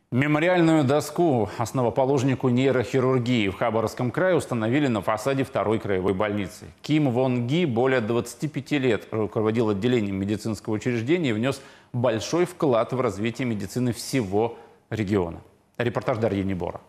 Мемориальную доску основоположнику нейрохирургии в Хабаровском крае установили на фасаде второй краевой больницы. Ким Вон Ги более 25 лет руководил отделением медицинского учреждения и внес большой вклад в развитие медицины всего региона. Репортаж Дарьи Небора.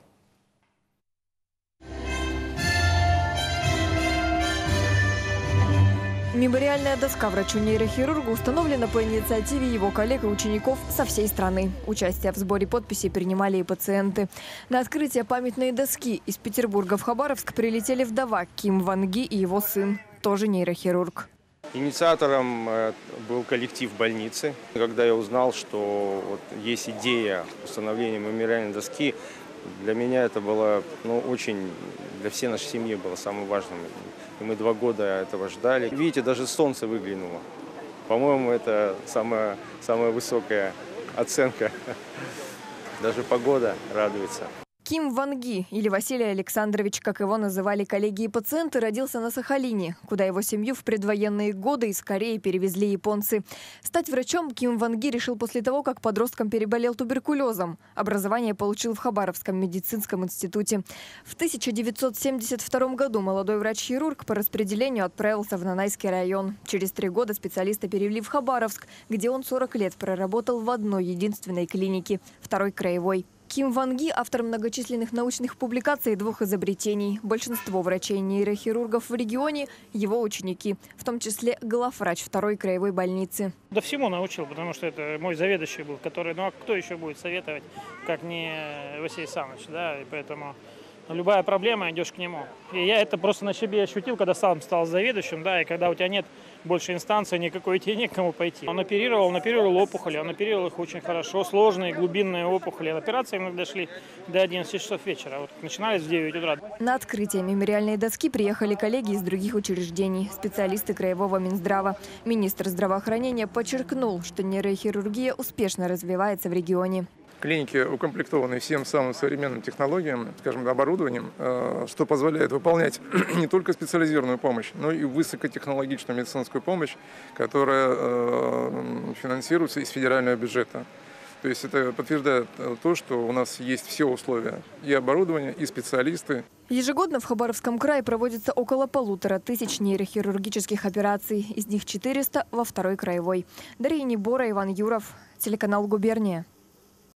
Мемориальная доска врачу-нейрохирургу установлена по инициативе его коллег и учеников со всей страны. Участие в сборе подписей принимали и пациенты. На открытие памятной доски из Петербурга в Хабаровск прилетели вдова Ким Вон Ги и его сын, тоже нейрохирург. Инициатором был коллектив больницы. Когда я узнал, что есть идея установления мемориальной доски, для меня это было очень, для всей нашей семьи было самым важным. И мы 2 года этого ждали. Видите, даже солнце выглянуло. По-моему, это самая высокая оценка. Даже погода радуется. Ким Вон Ги, или Василий Александрович, как его называли коллеги и пациенты, родился на Сахалине, куда его семью в предвоенные годы из Кореи перевезли японцы. Стать врачом Ким Вон Ги решил после того, как подростком переболел туберкулезом. Образование получил в Хабаровском медицинском институте. В 1972 году молодой врач-хирург по распределению отправился в Нанайский район. Через 3 года специалиста перевели в Хабаровск, где он 40 лет проработал в одной единственной клинике – второй краевой. Ким Вон Ги – автор многочисленных научных публикаций и 2 изобретений. Большинство врачей-нейрохирургов в регионе – его ученики, в том числе главврач второй краевой больницы. Да всему научил, потому что это мой заведующий был, который, а кто еще будет советовать, как не Василий Александрович, да, и поэтому любая проблема, идешь к нему. И я это просто на себе ощутил, когда сам стал заведующим, да, и когда у тебя нет больше инстанции никакой, тебе некому пойти. Он оперировал опухоли, он оперировал их очень хорошо, сложные, глубинные опухоли. Операции иногда шли до 11 часов вечера, начинались в 9 утра. На открытие мемориальной доски приехали коллеги из других учреждений, специалисты краевого Минздрава. Министр здравоохранения подчеркнул, что нейрохирургия успешно развивается в регионе. Клиники укомплектованы всем самым современным технологиям, скажем, оборудованием, что позволяет выполнять не только специализированную помощь, но и высокотехнологичную медицинскую помощь, которая финансируется из федерального бюджета. То есть это подтверждает то, что у нас есть все условия, и оборудование, и специалисты. Ежегодно в Хабаровском крае проводится около 1500 нейрохирургических операций, из них 400 во второй краевой. Дарья Небора, Иван Юров, телеканал «Губерния».